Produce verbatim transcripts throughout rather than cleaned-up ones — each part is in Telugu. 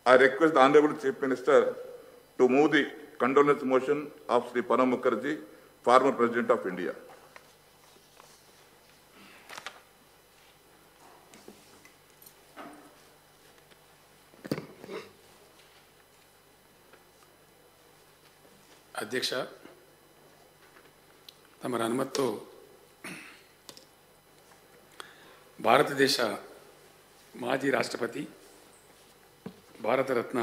I request the Honorable Chief Minister to move the condolence motion of Sri Pranab Mukherjee, former President of India. అధ్యక్ష, తమ అనుమతితో భారతదేశ మాజీ రాష్ట్రపతి భారతరత్న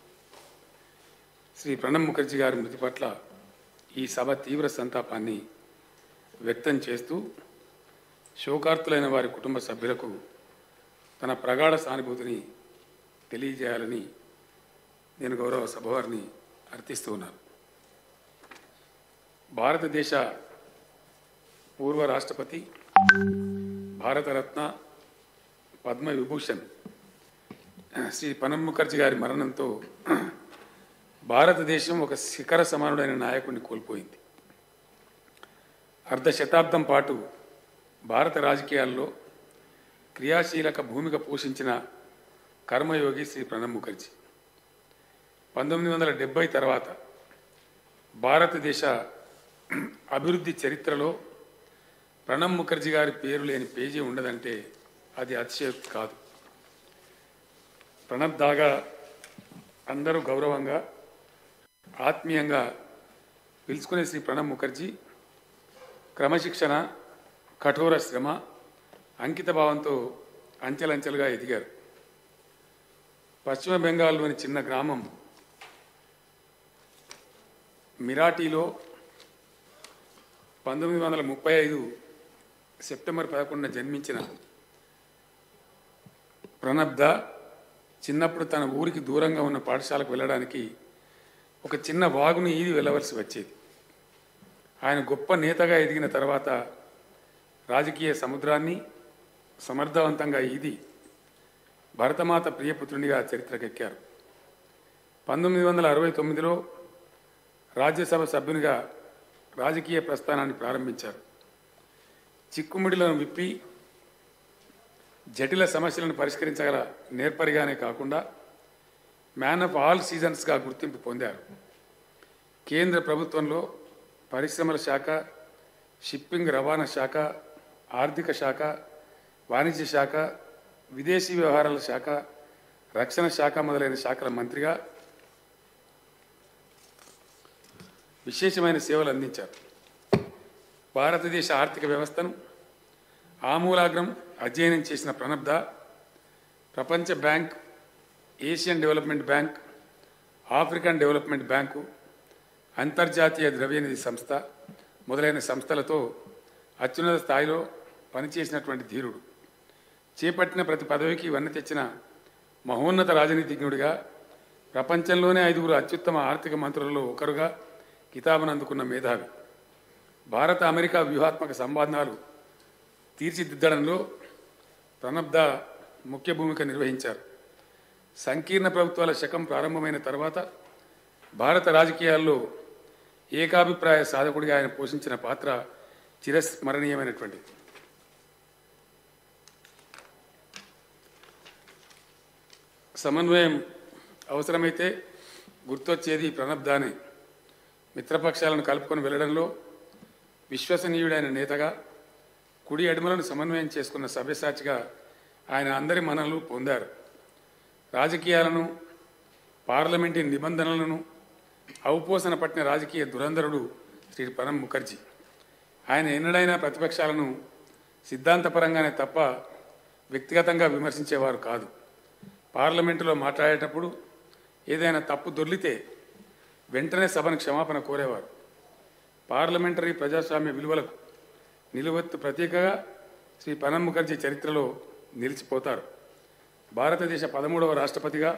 శ్రీ ప్రణబ్ ముఖర్జీ గారి మృతి పట్ల ఈ సభ తీవ్ర సంతాపాన్ని వ్యక్తం చేస్తూ శోకార్తులైన వారి కుటుంబ సభ్యులకు తన ప్రగాఢ సానుభూతిని తెలియజేయాలని నేను గౌరవ సభవారిని అర్థిస్తూ ఉన్నాను. భారతదేశ పూర్వ రాష్ట్రపతి, భారతరత్న, పద్మ విభూషణ్ శ్రీ ప్రణబ్ ముఖర్జీ గారి మరణంతో భారతదేశం ఒక శిఖర సమానుడైన నాయకుడిని కోల్పోయింది. అర్ధ శతాబ్దం పాటు భారత రాజకీయాల్లో క్రియాశీలక భూమిక పోషించిన కర్మయోగి శ్రీ ప్రణబ్ ముఖర్జీ పంతొమ్మిది వందల డెబ్బై తర్వాత భారతదేశ అభివృద్ధి చరిత్రలో ప్రణబ్ ముఖర్జీ గారి పేరు లేని పేజీ ఉండదంటే అది అతిశయోక్తి కాదు. ప్రణబ్ దాగా అందరూ గౌరవంగా ఆత్మీయంగా పిలుచుకునే శ్రీ ప్రణబ్ ముఖర్జీ క్రమశిక్షణ, కఠోర శ్రమ, అంకిత భావంతో అంచెలంచెలుగా ఎదిగారు. పశ్చిమ బెంగాల్లోని చిన్న గ్రామం మిరాటీలో పంతొమ్మిది వందల ముప్పై ఐదు సెప్టెంబర్ పదకొండున జన్మించిన ప్రణబ్ దా చిన్నప్పుడు తన ఊరికి దూరంగా ఉన్న పాఠశాలకు వెళ్ళడానికి ఒక చిన్న వాగును ఈది వెళ్ళవలసి వచ్చేది. ఆయన గొప్ప నేతగా ఎదిగిన తర్వాత రాజకీయ సముద్రాన్ని సమర్థవంతంగా ఈది భరతమాత ప్రియపుత్రునిగా చరిత్రకెక్కారు. పంతొమ్మిది వందల అరవై తొమ్మిదిలో రాజ్యసభ సభ్యునిగా రాజకీయ ప్రస్థానాన్ని ప్రారంభించారు. చిక్కుముడిలను విప్పి జటిల సమస్యలను పరిష్కరించగల నేర్పరిగానే కాకుండా మ్యాన్ ఆఫ్ ఆల్ సీజన్స్గా గుర్తింపు పొందారు. కేంద్ర ప్రభుత్వంలో పరిశ్రమల శాఖ, షిప్పింగ్ రవాణా శాఖ, ఆర్థిక శాఖ, వాణిజ్య శాఖ, విదేశీ వ్యవహారాల శాఖ, రక్షణ శాఖ మొదలైన శాఖల మంత్రిగా విశేషమైన సేవలు అందించారు. భారతదేశ ఆర్థిక వ్యవస్థను ఆమూలాగ్రం అధ్యయనం చేసిన ప్రణబ్ దా ప్రపంచ bank, Asian development bank, African development bank, అంతర్జాతీయ ద్రవ్యనిధి సంస్థ మొదలైన సంస్థలతో అత్యున్నత స్థాయిలో పనిచేసినటువంటి ధీరుడు. చేపట్టిన ప్రతి పదవికి వన్నె తెచ్చిన మహోన్నత రాజనీతిజ్ఞుడిగా, ప్రపంచంలోనే ఐదుగురు అత్యుత్తమ ఆర్థిక మంత్రులలో ఒకరుగా కితాబును అందుకున్న మేధావి. భారత అమెరికా వ్యూహాత్మక సంబంధాలు తీర్చిదిద్దడంలో ప్రణబ్ దా ముఖ్య భూమిక నిర్వహించారు. సంకీర్ణ ప్రభుత్వాల శకం ప్రారంభమైన తర్వాత భారత రాజకీయాల్లో ఏకాభిప్రాయ సాధకుడిగా ఆయన పోషించిన పాత్ర చిరస్మరణీయమైనటువంటిది. సమన్వయం అవసరమైతే గుర్తొచ్చేది ప్రణబ్ దానే. మిత్రపక్షాలను కలుపుకొని వెళ్లడంలో విశ్వసనీయుడైన నేతగా, కుడి అడుమలను సమన్వయం చేసుకున్న సభ్యసాచిగా ఆయన అందరి మన్ననలు పొందారు. రాజకీయాలను, పార్లమెంటు నిబంధనలను ఔపోసన పట్టిన రాజకీయ దురంధరుడు శ్రీ ప్రణబ్ ముఖర్జీ. ఆయన ఎన్నడైనా ప్రతిపక్షాలను సిద్ధాంతపరంగానే తప్ప వ్యక్తిగతంగా విమర్శించేవారు కాదు. పార్లమెంటులో మాట్లాడేటప్పుడు ఏదైనా తప్పు దొర్లితే వెంటనే సభను క్షమాపణ కోరేవారు. పార్లమెంటరీ ప్రజాస్వామ్య విలువలకు నిలువెత్తు ప్రతీకగా శ్రీ ప్రణబ్ ముఖర్జీ చరిత్రలో నిలిచిపోతారు. భారతదేశ పదమూడవ రాష్ట్రపతిగా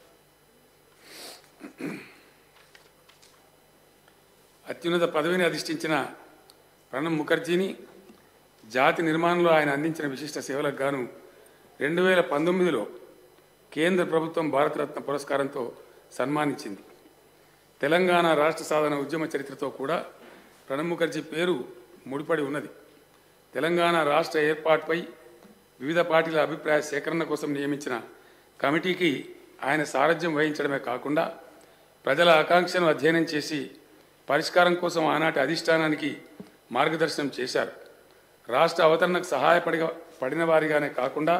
అత్యున్నత పదవిని అధిష్ఠించిన ప్రణబ్ ముఖర్జీని జాతి నిర్మాణంలో ఆయన అందించిన విశిష్ట సేవలకు గాను రెండు వేల పంతొమ్మిదిలో కేంద్ర ప్రభుత్వం భారతరత్న పురస్కారంతో సన్మానించింది. తెలంగాణ రాష్ట్ర సాధన ఉద్యమ చరిత్రతో కూడా ప్రణబ్ ముఖర్జీ పేరు ముడిపడి ఉన్నది. తెలంగాణ రాష్ట్ర ఏర్పాటుపై వివిధ పార్టీల అభిప్రాయ సేకరణ కోసం నియమించిన కమిటీకి ఆయన సారథ్యం వహించడమే కాకుండా ప్రజల ఆకాంక్షను అధ్యయనం చేసి పరిష్కారం కోసం ఆనాటి అధిష్టానానికి మార్గదర్శనం చేశారు. రాష్ట్ర అవతరణకు సహాయపడి పడిన వారిగానే కాకుండా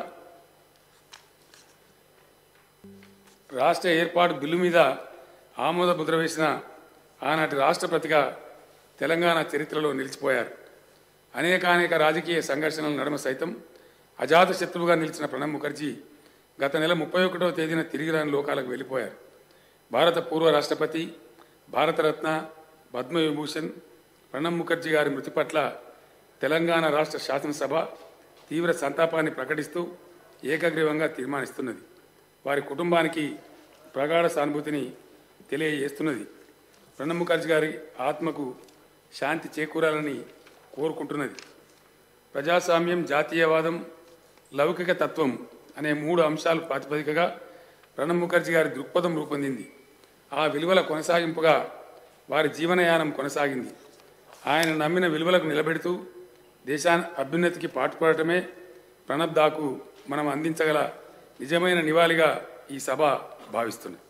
రాష్ట్ర ఏర్పాటు బిల్లు మీద ఆమోద ముద్ర వేసిన ఆనాటి రాష్ట్రపతిగా తెలంగాణ చరిత్రలో నిలిచిపోయారు. అనేకానేక రాజకీయ సంఘర్షణల నడుమ సైతం అజాత శత్రువుగా నిలిచిన ప్రణబ్ ముఖర్జీ గత నెల ముప్పై ఒకటవ తేదీన తిరిగి రాని లోకాలకు వెళ్ళిపోయారు. భారత పూర్వ రాష్ట్రపతి, భారతరత్న, పద్మవిభూషణ్ ప్రణబ్ ముఖర్జీ గారి మృతి పట్ల తెలంగాణ రాష్ట్ర శాసనసభ తీవ్ర సంతాపాన్ని ప్రకటిస్తూ ఏకగ్రీవంగా తీర్మానిస్తున్నది. వారి కుటుంబానికి ప్రగాఢ సానుభూతిని తెలియజేస్తున్నది. ప్రణబ్ ముఖర్జీ గారి ఆత్మకు శాంతి చేకూరాలని కోరుకుంటున్నది. ప్రజాస్వామ్యం, జాతీయవాదం, లౌకిక తత్వం అనే మూడు అంశాలు ప్రాతిపదికగా ప్రణబ్ ముఖర్జీ గారి దృక్పథం రూపొందింది. ఆ విలువల కొనసాగింపుగా వారి జీవనయానం కొనసాగింది. ఆయన నమ్మిన విలువలకు నిలబెడుతూ దేశాన్ని అభ్యున్నతికి పాటుపడటమే ప్రణబ్ దాకు మనం అందించగల నిజమైన నివాళిగా ఈ సభ భావిస్తుంది.